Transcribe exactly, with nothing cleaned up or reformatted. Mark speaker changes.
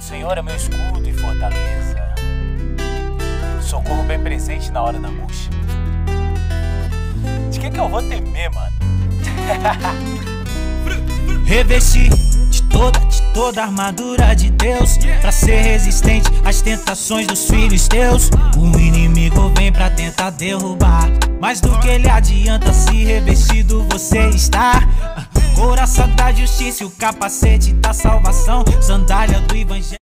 Speaker 1: Senhor é meu escudo e fortaleza, socorro bem presente na hora da angústia. De que que eu vou temer, mano?
Speaker 2: Revesti de toda, de toda a armadura de Deus, pra ser resistente às tentações dos filhos teus. O inimigo vem pra tentar derrubar, mais do que ele adianta se revestido você está. Couraça da justiça e o capacete da salvação, sandália do evangelho.